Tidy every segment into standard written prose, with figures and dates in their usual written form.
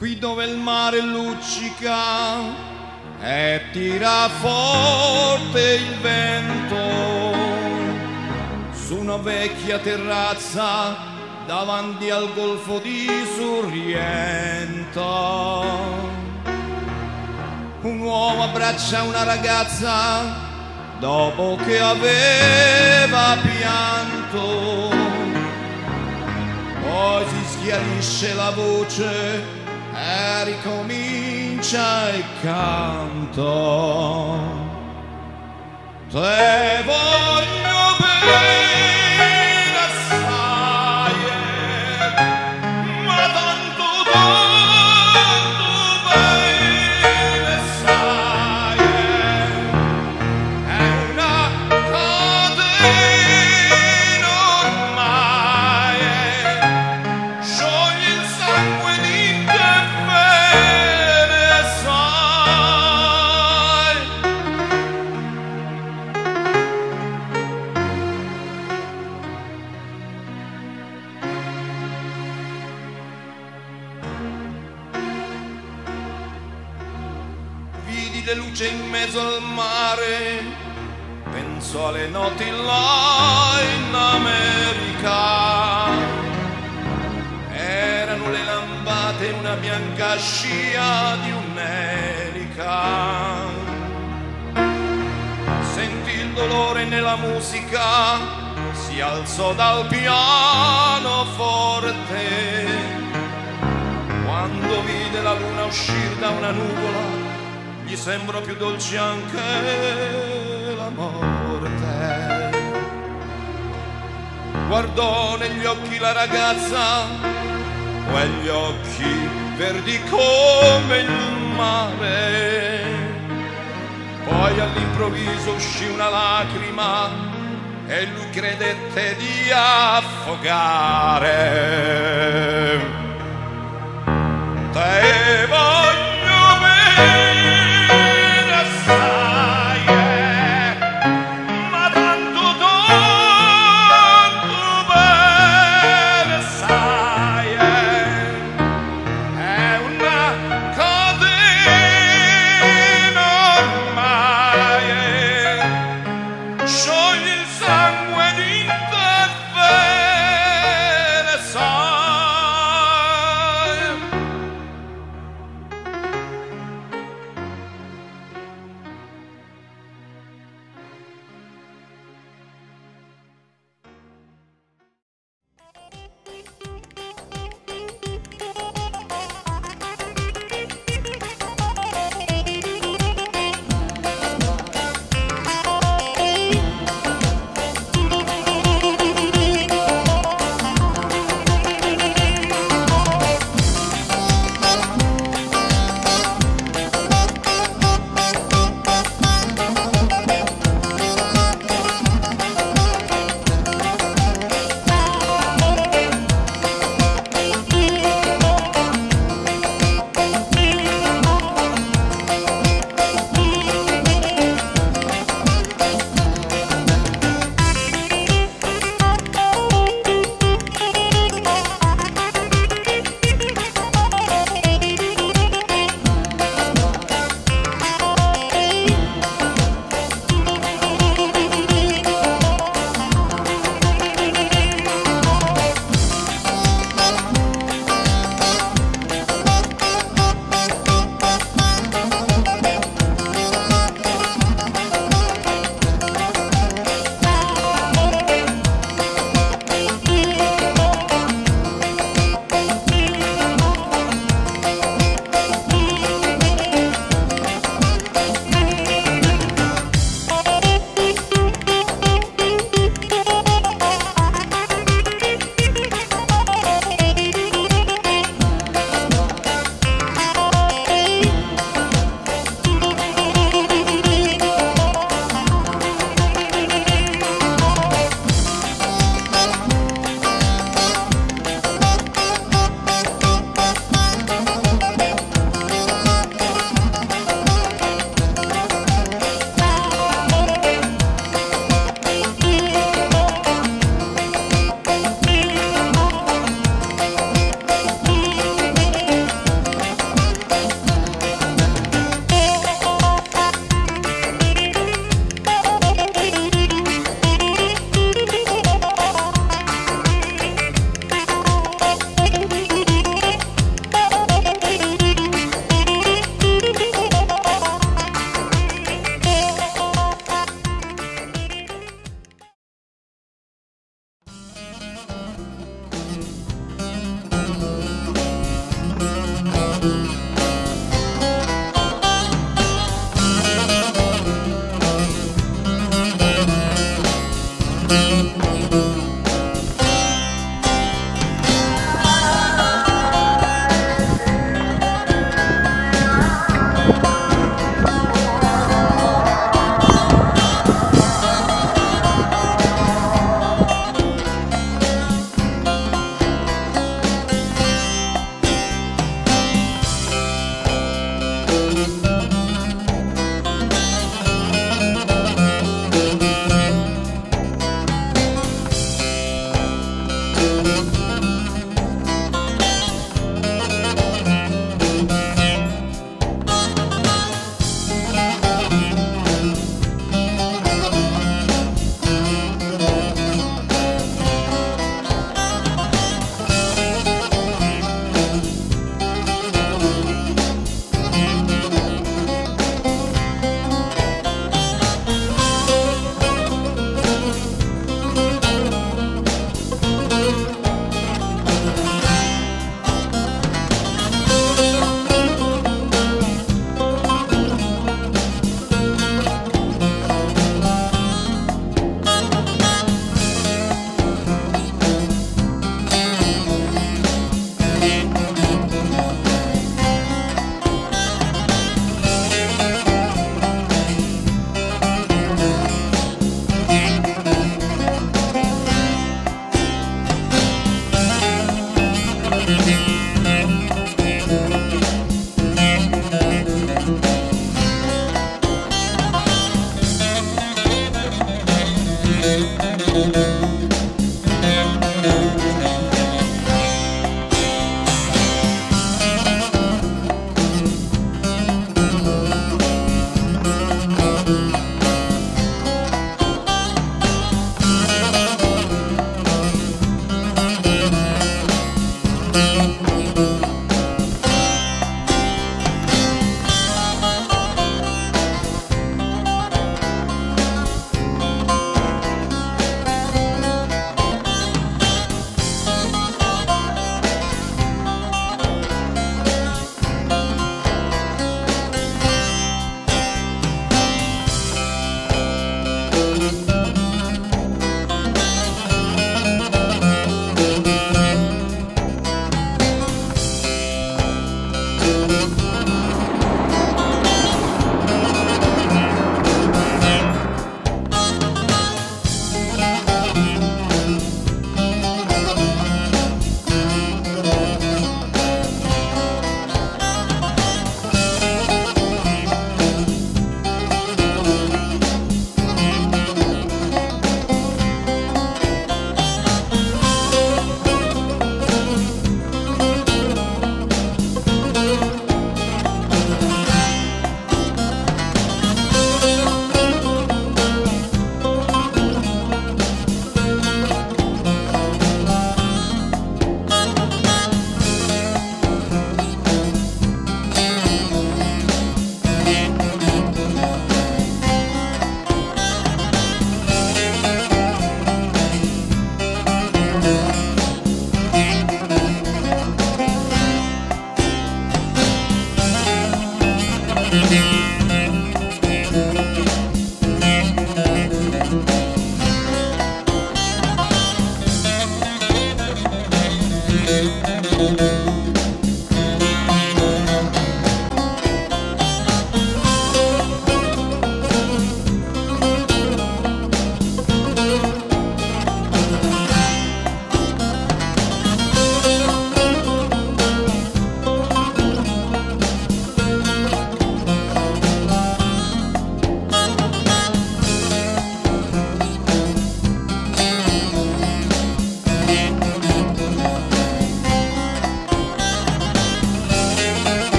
qui dove il mare luccica e tira forte il vento, su una vecchia terrazza davanti al golfo di Sorrento. Un uomo abbraccia una ragazza dopo che aveva pianto, poi si schiarisce la voce e ricomincia il canto. Te voglio bene assai, ma tanto bene sai, è una catena ormai, scioglie il sangue di te bene sai. Vidi le luci in mezzo al mare, penso alle notti là in America. Erano le lampate in una bianca scia di un'elica. Sentì il dolore nella musica, si alzò dal pianoforte. Quando vide la luna uscire da una nuvola, gli sembrò più dolce anche la morte. Guardò negli occhi la ragazza, quegli occhi verdi come il mare. Poi all'improvviso uscì una lacrima e lui credette di affogare. Te voglio bene assai, ma tanto bene sai, è una catena ormai, scioglie il sangue di te bene sai.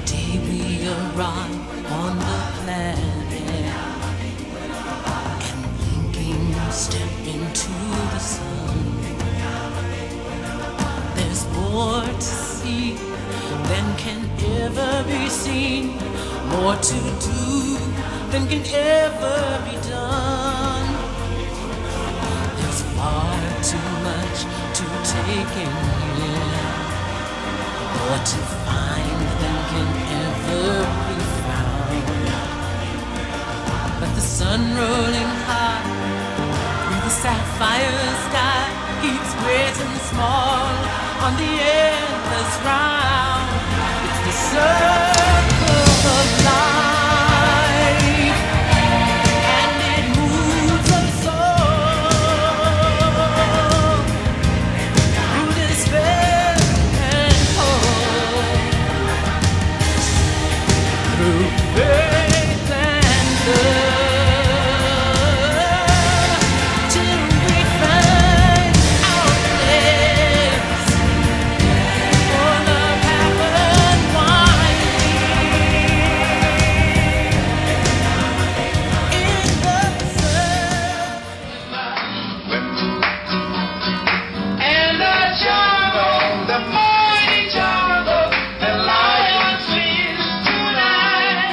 day we arrive on the planet and blinking step into the sun. There's more to see than can ever be seen, more to do than can ever be done. There's far too much to take in here, more to find than can ever be found. But the sun rolling high through the sapphire sky keeps great and small on the endless round. It's the circle of life, and it moves us all through despair and hope, through faith and love, till we find our place. For love happened wildly in the sun. And the jungle, the mighty jungle, the lion sings tonight.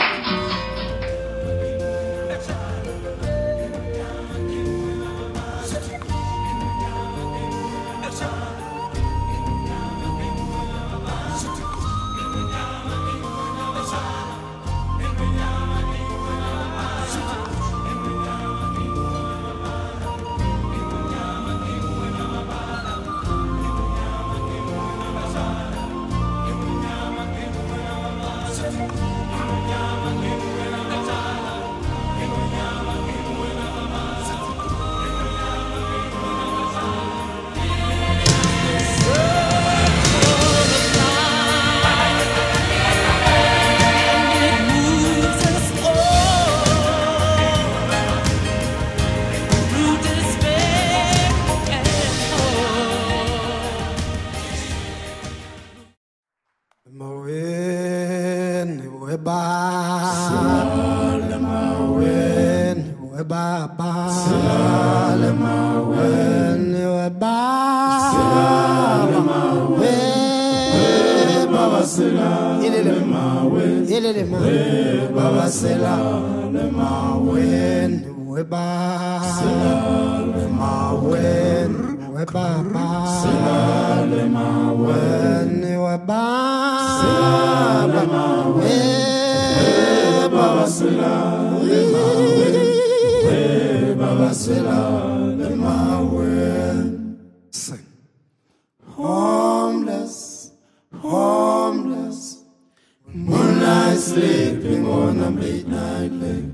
Homeless, homeless, moonlight sleeping on a midnight lake.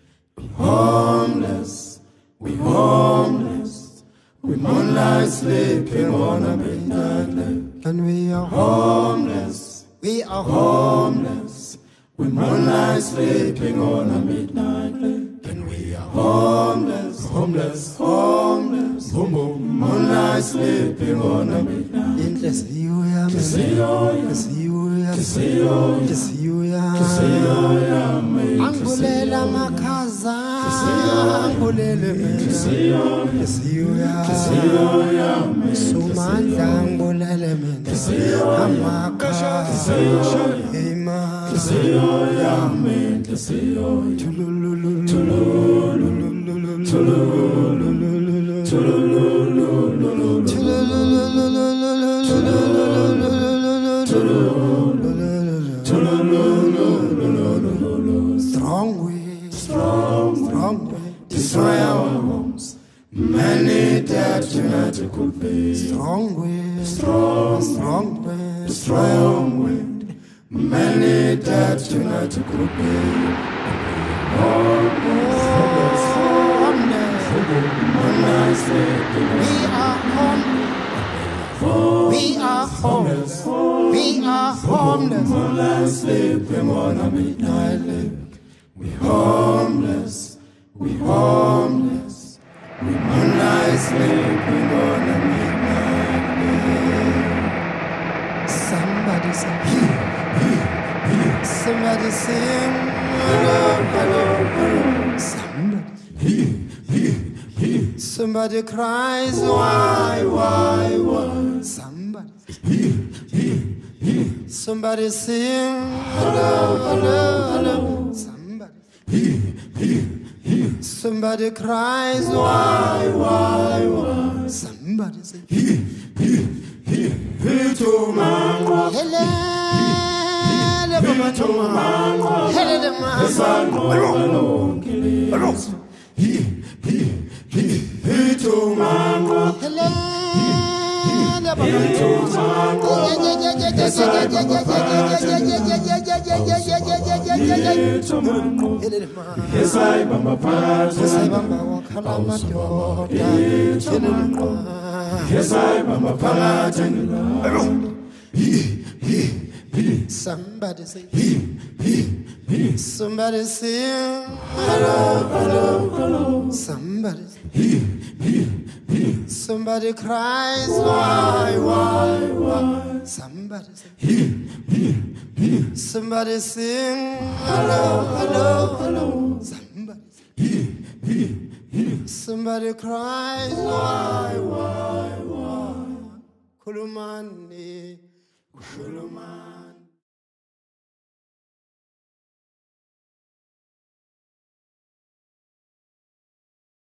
Homeless, we homeless, we moonlight sleeping on a midnight lake. And we are homeless, we are homeless, we moonlight sleeping on a midnight lake. And we are homeless, homeless, homeless, boom boom, moonlight sleeping on a midnight. Angulela makaza, angulele mina, sumandla angulele mina, amakaza, ima, strong way, destroy our homes. Many dead tonight could be. Strong way, destroy our wind. Many dead tonight could be. Homeless, we are homeless. We are homeless. Moonlight sleeping on a midnight lake. We homeless. We homeless. We moonlight sleeping on a midnight lake. Somebody say, Somebody sing, hello, hello, hello. Somebody cries, why? Somebody sing, hello, hello, hello. Somebody cries, why? Somebody sing, somebody say, somebody sing, hello, hello, hello. Somebody say, somebody cries, why? Somebody say, somebody sing, hello, hello, hello. Somebody say, somebody cries, why? Kulumani, Kulumani.